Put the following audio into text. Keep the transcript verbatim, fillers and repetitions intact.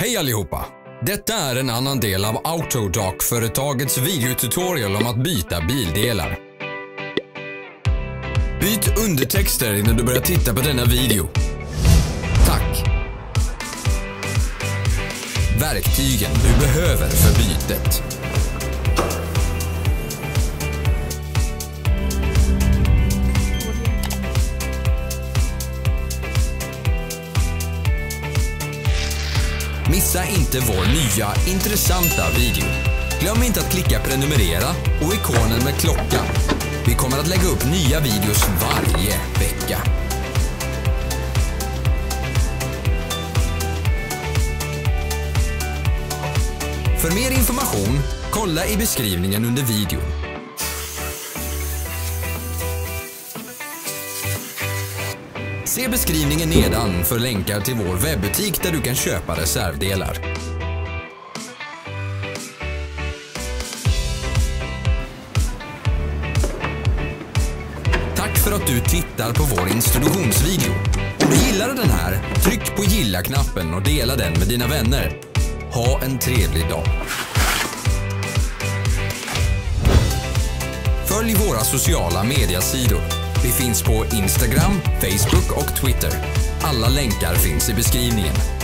Hej allihopa! Detta är en annan del av Autodoc-företagets videotutorial om att byta bildelar. Byt undertexter innan du börjar titta på denna video. Tack! Verktygen du behöver för bytet. Missa inte vår nya, intressanta video. Glöm inte att klicka prenumerera och ikonen med klockan. Vi kommer att lägga upp nya videos varje vecka. För mer information, kolla i beskrivningen under videon. Se beskrivningen nedan för länkar till vår webbutik där du kan köpa reservdelar. Tack för att du tittar på vår introduktionsvideo. Om du gillade den här, tryck på gilla-knappen och dela den med dina vänner. Ha en trevlig dag. Följ våra sociala mediasidor. Vi finns på Instagram, Facebook och Twitter. Alla länkar finns i beskrivningen.